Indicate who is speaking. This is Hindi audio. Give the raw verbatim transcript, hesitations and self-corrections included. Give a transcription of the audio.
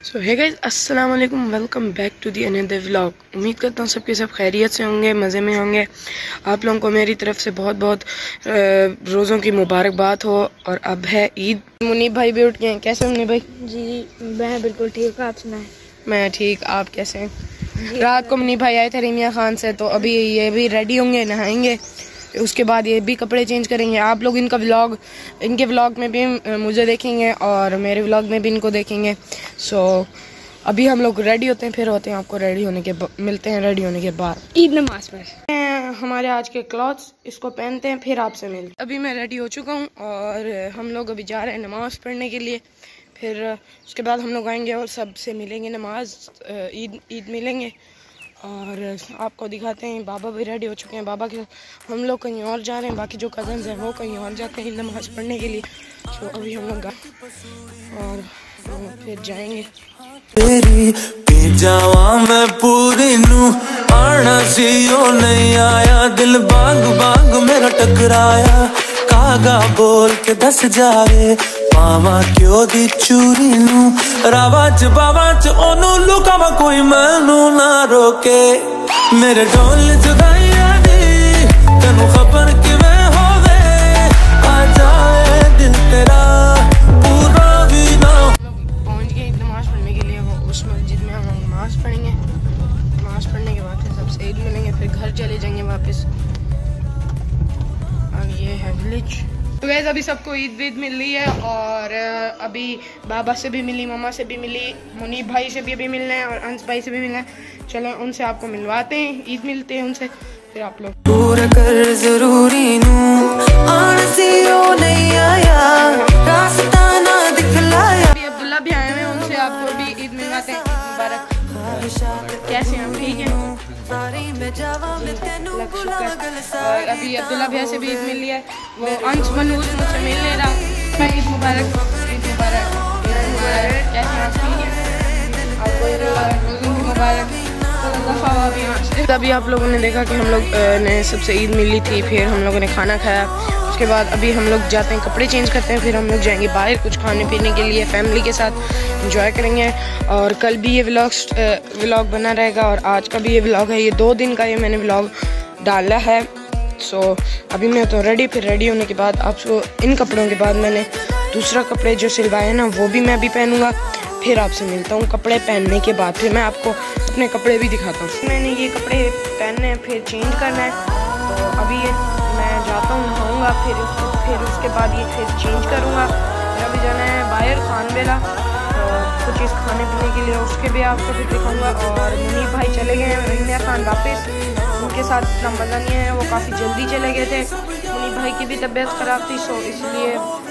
Speaker 1: सो हे गाइस, अस्सलाम वालेकुम, welcome back to the another vlog. उम्मीद करता हूँ सबके सब खैरियत से होंगे, मज़े में होंगे। आप लोगों को मेरी तरफ से बहुत बहुत रोज़ों की मुबारकबाद हो। और अब है ईद। मुनीब भाई भी उठ गए हैं। कैसे मुनीब भाई?
Speaker 2: जी मैं बिल्कुल ठीक हूँ, आप सुनाएं?
Speaker 1: मैं ठीक, आप कैसे हैं? रात को मुनीब भाई आए थे रीमिया खान से, तो अभी ये भी रेडी होंगे, नहाएंगे, उसके बाद ये भी कपड़े चेंज करेंगे। आप लोग इनका व्लॉग इनके व्लॉग में भी मुझे देखेंगे और मेरे व्लॉग में भी इनको देखेंगे। सो so, अभी हम लोग रेडी होते हैं, फिर होते हैं आपको रेडी होने के मिलते हैं रेडी होने के बाद
Speaker 2: ईद नमाज पर।
Speaker 1: हमारे आज के क्लॉथ्स, इसको पहनते हैं, फिर आपसे मिलते हैं। अभी मैं रेडी हो चुका हूँ और हम लोग अभी जा रहे हैं नमाज़ पढ़ने के लिए। फिर उसके बाद हम लोग आएंगे और सबसे मिलेंगे, नमाज ईद ईद मिलेंगे। और आपको दिखाते हैं, बाबा भी रेडी हो चुके हैं। बाबा के हम लोग कहीं और जा रहे हैं, बाकी जो कज़न्स हैं वो कहीं और जाते हैं नमाज़ पढ़ने के लिए। तो अभी हम लोग और फिर जाएंगे।
Speaker 3: तेरी पी जावा मैं पूरी नू आना सी ओ नहीं आया, दिल बाग बाग मेरा टकराया, कागा बोल के दस जावे पावा क्यों दी चूरी नू, रावा च बावा च ओनू लुकावा कोई मैनू ना रोके, मेरे ढोल जुदाइया दी तेनू खबर किवें होवे, आ जाए दिल तेरा पूरा भी ना।
Speaker 1: पहुंच गए नमाज पढ़ने के लिए, वो उस मस्जिद में हम नमाज पढ़ेंगे। नमाज पढ़ने के बाद फिर सबसे ईद मिलेंगे, फिर घर चले जाएंगे वापस। और ये है विलेज। तो वैसे अभी सबको ईद वीद मिल रही है और अभी बाबा से भी मिली, मामा से भी मिली, मुनीब भाई से भी अभी मिलना है और अंश भाई से भी मिलना है। चलो उनसे आपको मिलवाते हैं, ईद मिलते हैं उनसे, फिर आप लोग
Speaker 3: पूरा कर जरूरी नू आनसी ओ नहीं आया, रास्ता ना दिखलाया।
Speaker 1: अभी अब्दुल्ला भी आए हुए हैं, उनसे आपको भी ईद मिलवाते हैं। मुबारक। कैसे हैं? ठीक है, और अभी अब्दुल्ला भैया से भी ईद मिल लिया है। वो अंश मनूज मुझसे मिल ले रहा। मैं ईद मुबारक, ईद मुबारक, ईद मुबारक। कैसे हैं? ठीक है, आपको ईद मुबारक। तभी आप लोगों ने देखा कि हम लोग ने सबसे ईद मिली थी, फिर हम लोगों ने खाना खाया। उसके बाद अभी हम लोग जाते हैं, कपड़े चेंज करते हैं, फिर हम लोग जाएंगे बाहर कुछ खाने पीने के लिए, फैमिली के साथ एंजॉय करेंगे। और कल भी ये व्लॉग व्लॉग बना रहेगा और आज का भी ये व्लॉग है। ये दो दिन का ये मैंने व्लॉग डाला है। सो so, अभी मैं तो रेडी, फिर रेडी होने के बाद आपको इन कपड़ों के बाद मैंने दूसरा कपड़े जो सिलवाए हैं ना, वो भी मैं अभी पहनूंगा। फिर आपसे मिलता हूँ कपड़े पहनने के बाद, फिर मैं आपको अपने कपड़े भी दिखाता हूँ। मैंने ये कपड़े पहनने हैं, फिर चेंज करना है। तो अभी ये मैं जाता हूँ, नहाऊँगा, फिर फिर उसके बाद ये फिर चेंज करूँगा। फिर अभी जाना है बाहर खानबेला, तो कुछ चीज़ खाने पीने के लिए, उसके भी आपको भी दिखाऊँगा। और मुनीब भाई चले गए हैं रीमिया खान वापस, उनके साथ इतना मज़ा नहीं है, वो काफ़ी जल्दी चले गए थे। मुनीब भाई की भी तबीयत ख़राब थी, सो इसलिए